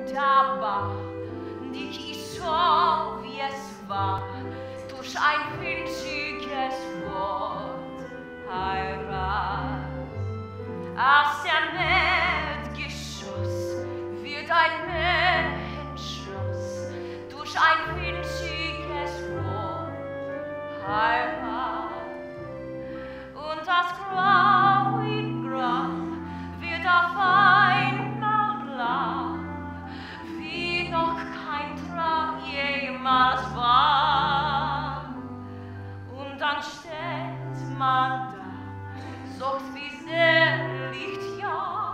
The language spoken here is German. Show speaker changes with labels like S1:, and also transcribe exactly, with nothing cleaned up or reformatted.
S1: wunderbar, nicht ist so, wie es war, durch ein winziges Wort Heirat. Aus der Erdgeschoss wird ein Menschenschloss, durch ein winziges Wort Heirat. Und das Grau in Grau wird auf einmal blau, wie noch kein Traum jemals war. Und dann steht man da, sagt wie sehr Licht ja,